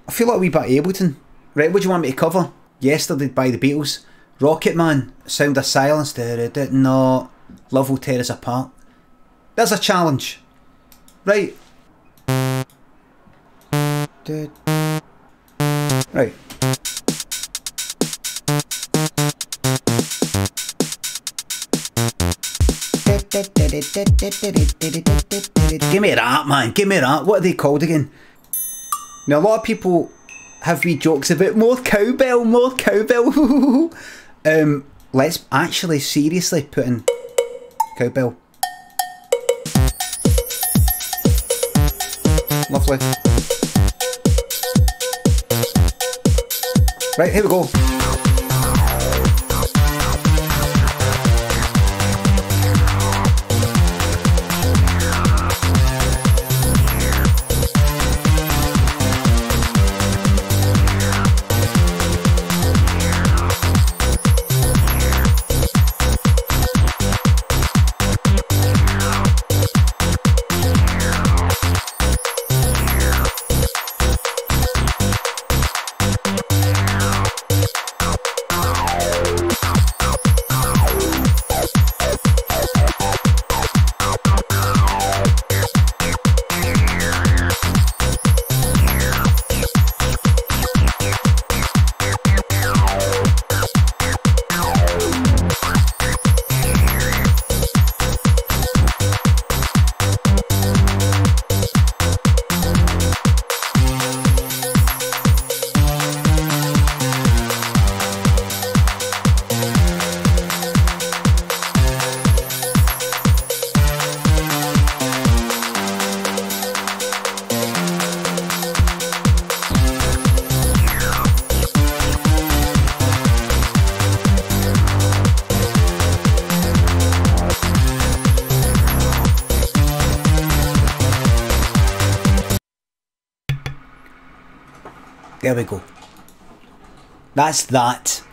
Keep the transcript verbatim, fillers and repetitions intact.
I feel like a wee bit of Ableton. Right, what do you want me to cover? Yesterday by the Beatles. Rocket Man, Sound of Silence. No, Love Will Tear Us Apart. There's a challenge. Right. Right. Give me that, man. Give me that. What are they called again? Now, a lot of people have wee jokes about more cowbell, more cowbell. um, let's actually seriously put in cowbell. Lovely. Right, here we go. There we go. That's that.